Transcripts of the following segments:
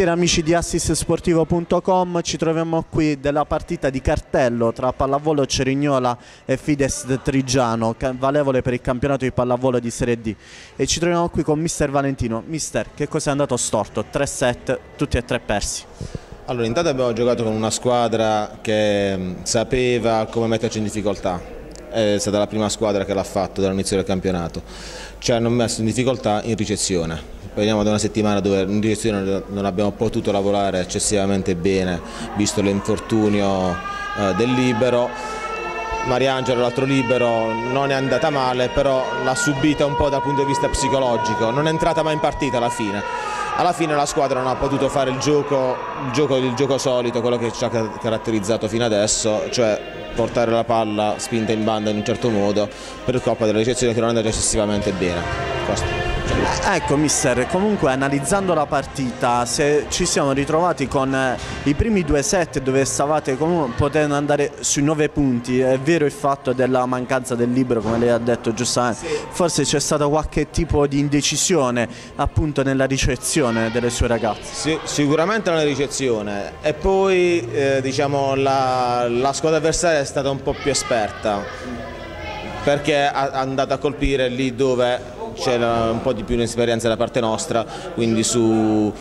Buonasera amici di assistsportivo.com, ci troviamo qui della partita di cartello tra Pallavolo Cerignola e Fides Trigiano, valevole per il campionato di pallavolo di Serie D, e ci troviamo qui con mister Valentino. Mister, che cosa è andato storto? 3 set, tutti e 3 persi. Allora, intanto abbiamo giocato con una squadra che sapeva come metterci in difficoltà, è stata la prima squadra che l'ha fatto dall'inizio del campionato. Ci hanno messo in difficoltà in ricezione. Veniamo da una settimana dove in direzione non abbiamo potuto lavorare eccessivamente bene, visto l'infortunio del libero. Mariangelo, l'altro libero, non è andata male, però l'ha subita un po' dal punto di vista psicologico, non è entrata mai in partita alla fine. Alla fine la squadra non ha potuto fare il gioco solito, quello che ci ha caratterizzato fino adesso, cioè portare la palla spinta in banda in un certo modo, per colpa della ricezione che non è andata eccessivamente bene. Questo. Ecco mister, comunque analizzando la partita, se ci siamo ritrovati con i primi 2 set dove stavate comunque potendo andare sui 9 punti, è vero il fatto della mancanza del libero, come lei ha detto giustamente, sì. Forse c'è stato qualche tipo di indecisione appunto nella ricezione delle sue ragazze? Sì, sicuramente nella ricezione, e poi diciamo la squadra avversaria è stata un po' più esperta, perché è andata a colpire lì dove c'era un po' di più esperienza da parte nostra, quindi sulle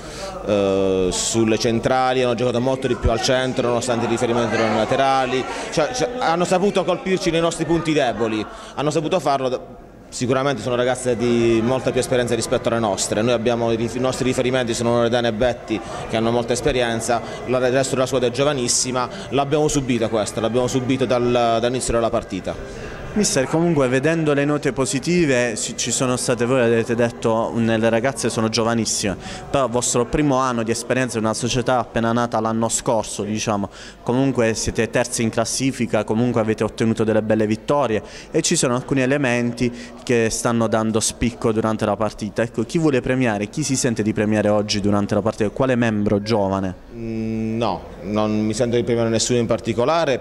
centrali hanno giocato molto di più al centro nonostante i riferimenti erano laterali, hanno saputo colpirci nei nostri punti deboli, hanno saputo farlo. Sicuramente sono ragazze di molta più esperienza rispetto alle nostre, noi abbiamo i nostri riferimenti sono Loredana e Betti che hanno molta esperienza, il resto della squadra è giovanissima, l'abbiamo subita questa, l'abbiamo subito dall'inizio della partita. Mister, comunque vedendo le note positive ci sono state, voi avete detto le ragazze sono giovanissime, però il vostro primo anno di esperienza in una società appena nata l'anno scorso, diciamo, comunque siete terzi in classifica, comunque avete ottenuto delle belle vittorie e ci sono alcuni elementi che stanno dando spicco durante la partita. Ecco, chi vuole premiare, chi si sente di premiare oggi durante la partita, quale membro giovane? No, non mi sento di premiare nessuno in particolare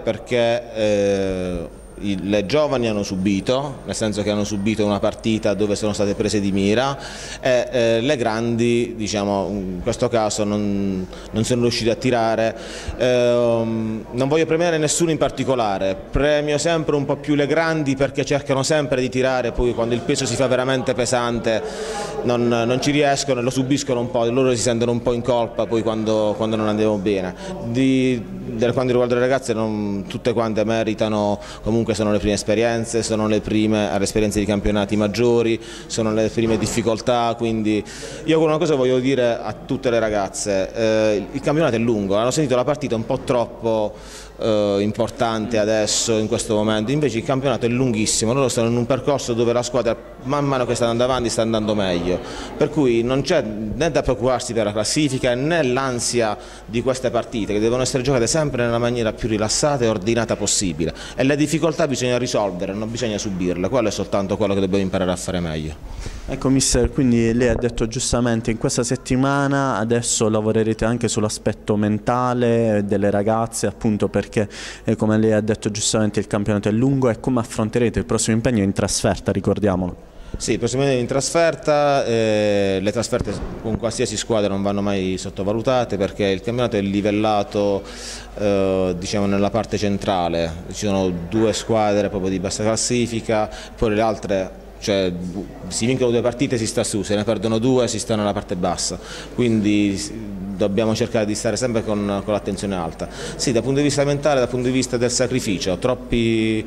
perché le giovani hanno subito, nel senso che hanno subito una partita dove sono state prese di mira, e le grandi, diciamo, in questo caso non sono riuscite a tirare. Non voglio premiare nessuno in particolare, premio sempre un po' più le grandi perché cercano sempre di tirare, poi quando il peso si fa veramente pesante non ci riescono e lo subiscono un po', loro si sentono un po' in colpa poi quando non andiamo bene. Per quanto riguarda le ragazze, tutte quante meritano, comunque sono le prime esperienze, sono le prime esperienze di campionati maggiori, sono le prime difficoltà, quindi io una cosa voglio dire a tutte le ragazze, il campionato è lungo, hanno sentito la partita un po' troppo importante adesso in questo momento, invece il campionato è lunghissimo, loro stanno in un percorso dove la squadra man mano che sta andando avanti sta andando meglio, per cui non c'è né da preoccuparsi per la classifica né l'ansia di queste partite che devono essere giocate sempre nella maniera più rilassata e ordinata possibile, e le difficoltà bisogna risolvere, non bisogna subirle, quello è soltanto quello che dobbiamo imparare a fare meglio. Ecco mister, quindi lei ha detto giustamente in questa settimana adesso lavorerete anche sull'aspetto mentale delle ragazze, appunto perché come lei ha detto giustamente il campionato è lungo, e come affronterete il prossimo impegno in trasferta, ricordiamolo? Sì, il prossimo impegno in trasferta, le trasferte con qualsiasi squadra non vanno mai sottovalutate perché il campionato è livellato diciamo nella parte centrale, ci sono 2 squadre proprio di bassa classifica, poi le altre, cioè si vincono 2 partite si sta su, se ne perdono 2 si sta nella parte bassa, quindi dobbiamo cercare di stare sempre con l'attenzione alta. Sì, dal punto di vista mentale, dal punto di vista del sacrificio, troppi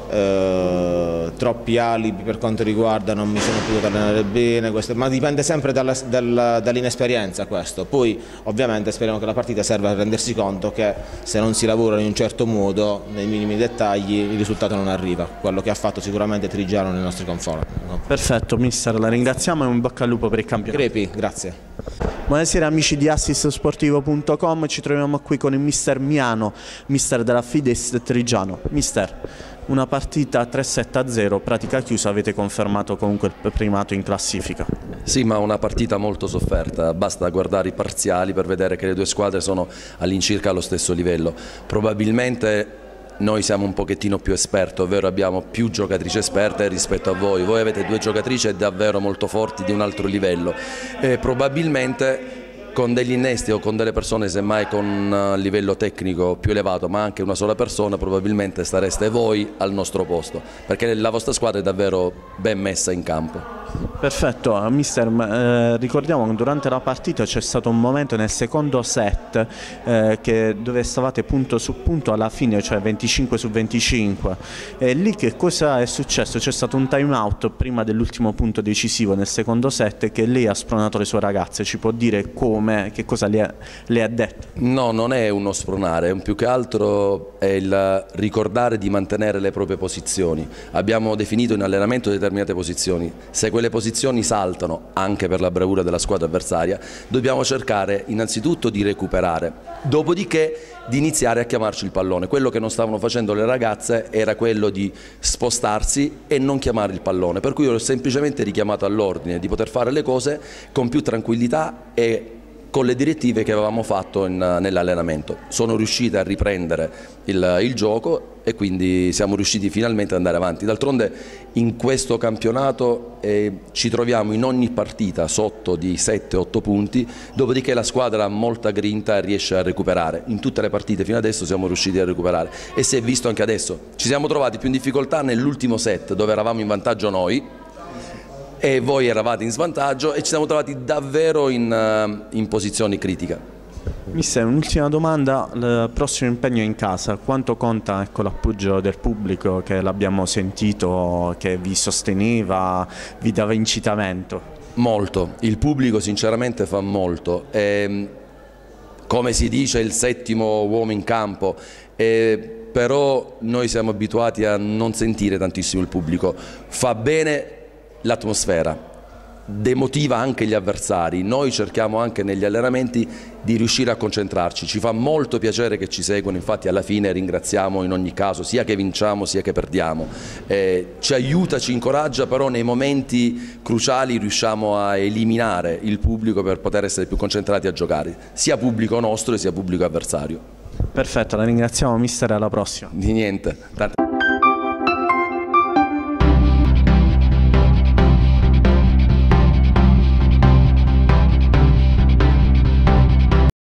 alibi per quanto riguarda non mi sono potuto allenare bene, ma dipende sempre dall'inesperienza questo. Poi ovviamente speriamo che la partita serva a rendersi conto che se non si lavora in un certo modo, nei minimi dettagli, il risultato non arriva, quello che ha fatto sicuramente Trigiano nei nostri confronti. Perfetto mister, la ringraziamo e un bocca al lupo per il campionato. Crepi, grazie. Buonasera amici di assistsportivo.com, ci troviamo qui con il mister Miano, mister della Fides Trigiano. Mister, una partita 3-7-0, pratica chiusa, avete confermato comunque il primato in classifica. Sì, ma una partita molto sofferta, basta guardare i parziali per vedere che le 2 squadre sono all'incirca allo stesso livello. Probabilmente noi siamo un pochettino più esperti, ovvero abbiamo più giocatrici esperte rispetto a voi. Voi avete 2 giocatrici davvero molto forti di un altro livello e probabilmente con degli innesti o con delle persone semmai con un livello tecnico più elevato, ma anche una sola persona, probabilmente stareste voi al nostro posto, perché la vostra squadra è davvero ben messa in campo. Perfetto, mister, ricordiamo che durante la partita c'è stato un momento nel secondo set dove stavate punto su punto alla fine, cioè 25-25, e lì che cosa è successo? C'è stato un time out prima dell'ultimo punto decisivo nel secondo set che lei ha spronato le sue ragazze, ci può dire come, che cosa le ha detto? No, non è uno spronare, più che altro è il ricordare di mantenere le proprie posizioni. Abbiamo definito in allenamento determinate posizioni, se quelle posizioni saltano anche per la bravura della squadra avversaria, dobbiamo cercare innanzitutto di recuperare, dopodiché di iniziare a chiamarci il pallone. Quello che non stavano facendo le ragazze era quello di spostarsi e non chiamare il pallone, per cui io ho semplicemente richiamato all'ordine di poter fare le cose con più tranquillità e con le direttive che avevamo fatto nell'allenamento. Sono riuscite a riprendere il gioco e quindi siamo riusciti finalmente ad andare avanti. D'altronde in questo campionato ci troviamo in ogni partita sotto di 7-8 punti, dopodiché la squadra ha molta grinta e riesce a recuperare. In tutte le partite fino adesso siamo riusciti a recuperare e si è visto anche adesso. Ci siamo trovati più in difficoltà nell'ultimo set dove eravamo in vantaggio noi e voi eravate in svantaggio e ci siamo trovati davvero in posizioni critiche. Mister, un'ultima domanda, il prossimo impegno in casa, quanto conta l'appoggio del pubblico che l'abbiamo sentito, che vi sosteneva, vi dava incitamento? Molto, il pubblico sinceramente fa molto, come si dice il settimo uomo in campo, però noi siamo abituati a non sentire tantissimo il pubblico, fa bene l'atmosfera, demotiva anche gli avversari, noi cerchiamo anche negli allenamenti di riuscire a concentrarci, ci fa molto piacere che ci seguono, infatti alla fine ringraziamo in ogni caso sia che vinciamo sia che perdiamo, ci aiuta, ci incoraggia, però nei momenti cruciali riusciamo a eliminare il pubblico per poter essere più concentrati a giocare, sia pubblico nostro sia pubblico avversario. Perfetto, la ringraziamo mister, alla prossima. Di niente.